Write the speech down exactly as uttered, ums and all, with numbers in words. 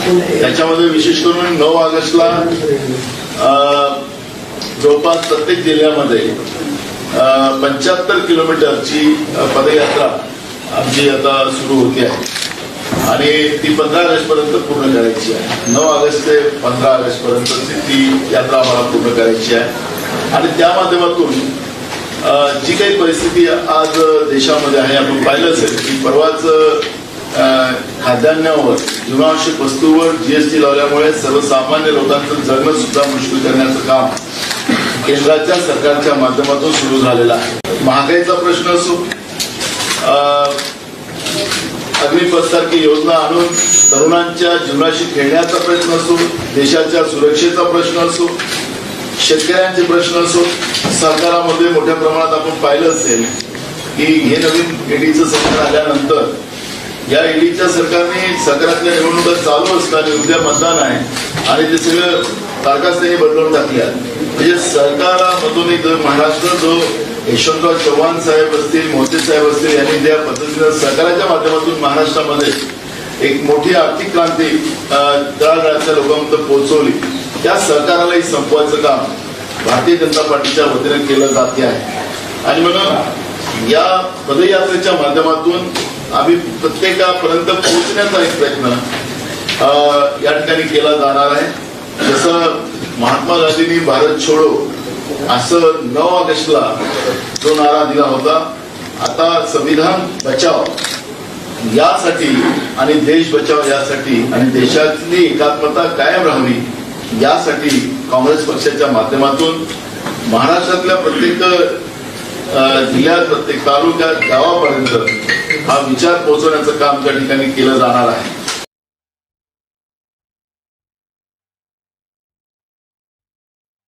त्याच्यामध्ये विशेष करून नऊ ऑगस्टला जवळपास प्रत्येक जिल्ह्यामध्ये पंच्याहत्तर किलोमीटरची पदयात्रा आमची आता सुरू होती आहे आणि ती पंधरा ऑगस्ट पर्यंत पूर्ण करायची आहे. नऊ ऑगस्ट ते पंधरा ऑगस्ट पर्यंतची ती यात्रा आम्हाला पूर्ण करायची आहे आणि त्या माध्यमातून जी काही परिस्थिती आज देशामध्ये आहे आपण पाहिलं असेल की परवाच खाद्यान्नावर जीवनावश्यक वस्तूवर जीएसटी लावल्यामुळे सर्वसामान्य लोकांचं जगणं सुद्धा मुश्किल करण्याचं काम केंद्राच्या सरकारच्या माध्यमातून सुरू झालेलं आहे. महागाईचा प्रश्न असो, अग्निपथ सारखी योजना आणून तरुणांच्या जीवनाशी खेळण्याचा प्रयत्न असो, देशाच्या सुरक्षेचा प्रश्न असो, शेतकऱ्यांचे प्रश्न असो, सरकारामध्ये मोठ्या प्रमाणात आपण पाहिलं असेल की हे नवीन ईडीचं सरकार आल्यानंतर या ईडीच्या सरकारने सरकारातल्या निवडणुका चालू असताना उद्या मतदान आहे आणि ते सगळं तारखाच त्यांनी बदलून टाकल्या. म्हणजे सरकारामधून महाराष्ट्र जो यशवंतराव चव्हाण साहेब असतील, मोदी साहेब असतील यांनी ज्या पद्धतीनं सरकाराच्या माध्यमातून महाराष्ट्रामध्ये एक मोठी आर्थिक क्रांती तळागाळातल्या लोकांपर्यंत पोहोचवली, त्या सरकारालाही संपवायचं काम भारतीय जनता पार्टीच्या वतीने केलं जाते आहे. आणि म्हणून या पदयात्रेच्या माध्यमातून आम्ही प्रत्येकापर्यंत पोहोचण्याचा एक प्रयत्न या ठिकाणी केला जाणार आहे. जसं महात्मा गांधींनी भारत छोडो असं नऊ ऑगस्टला जो नारा दिला होता, आता संविधान बचाव यासाठी आणि देश बचाव यासाठी आणि देशातली एकात्मता कायम राहावी यासाठी काँग्रेस पक्षाच्या माध्यमातून महाराष्ट्रातल्या प्रत्येक जिल्ह्यात, प्रत्येक तालुक्यात, गावापर्यंत हा विचार पोहोचवण्याचं काम त्या ठिकाणी केलं जाणार आहे.